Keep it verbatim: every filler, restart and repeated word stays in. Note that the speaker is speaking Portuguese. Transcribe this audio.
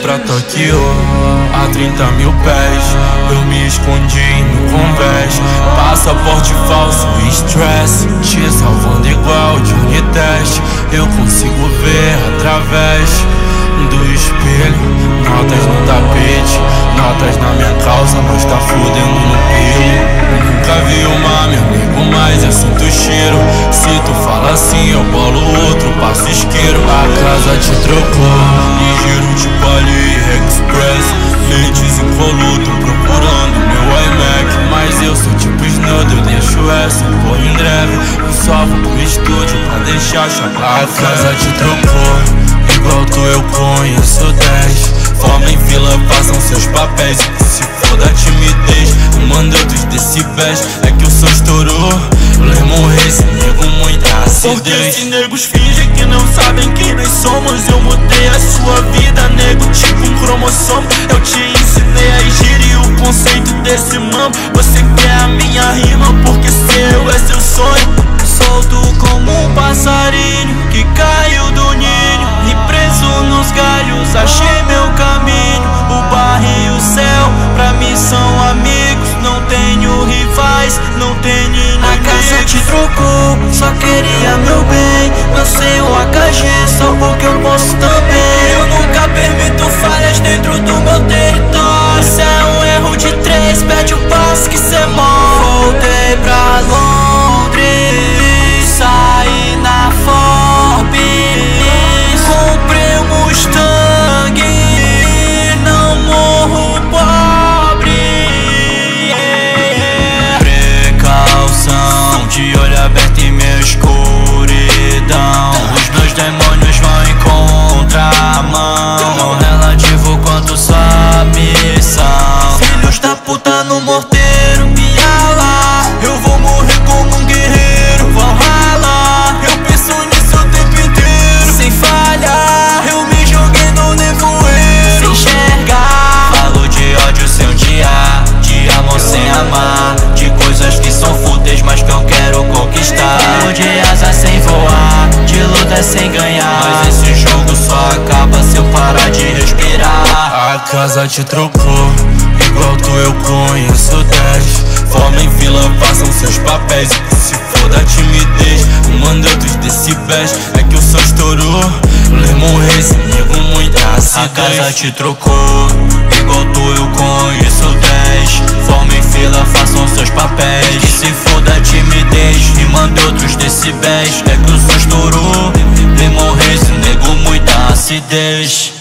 pra Tóquio a trinta mil pés. Eu me escondi no Converse, passaporte falso e stress, te salvando igual Johnny Test. Eu consigo ver através do espelho, notas no tapete, notas na minha calça, mas tá fudendo no pelo. Nunca vi uma, meu amigo, mas eu sinto o cheiro. Se tu fala assim, eu bolo outro passo isqueiro. A casa te trocou, ligeiro tipo AliExpress. Lentes incoluto, procurando meu iMac, mas eu sou tipo Snow, eu deixo essa por em breve. Eu só vou pro estúdio pra deixar chapar. A casa te trocou, igual tu eu conheço dez. Forma em fila, façam seus papéis. Se for da timidez, manda outros decibéis. É que o som estourou, Lemon Race, nego muita acidez. Porque esses negros fingem que não sabem quem nós somos. Eu mudei a sua vida, nego, tipo um cromossomo. Eu te ensinei a ingerir o conceito desse mambo. Você quer a minha rima porque seu é seu sonho. Solto como um passarinho que caiu do ninho, e preso nos galhos achei meu caminho. O barro e o céu pra mim são amigos. Não tenho rivais, não tenho inimigos. A casa te trocou, só queria meu bem. Lancei o A K G só porque eu posso também. Eu nunca permito falhas dentro do meu território. Isso é um erro de três, pede o passo que cê morre. Voltei pra Londres, saí na Forbes, comprei um Mustang, não morro pobre. Precaução, de olho aberto em minha escuridão. Os meus demônios vão em contramão, tão relativo quanto sua missão. Filhos da puta no morteiro, piala. Eu vou morrer como um guerreiro, Valhalla. Eu penso nisso o tempo inteiro, sem falha. Eu me joguei no nevoeiro, sem enxergar. Falo de ódio sem odiar, de amor sem amar, de coisas que são fúteis mas que eu quero conquistar. Falo de asa sem voar, de luta sem ganhar. Mas esse jogo só acaba se eu parar de respirar. A casa te trocou, igual tu eu conheço dez. Forma em fila, façam seus papéis. Se for da timidez, manda outros decibéis. É que o som estourou, Lemon Race, nego muita acidez. A casa te trocou, igual tu eu conheço dez. Forma em fila, façam seus papéis. E se for da timidez, me manda outros decibéis. É que o som estourou, Lemon Race, nego muita acidez.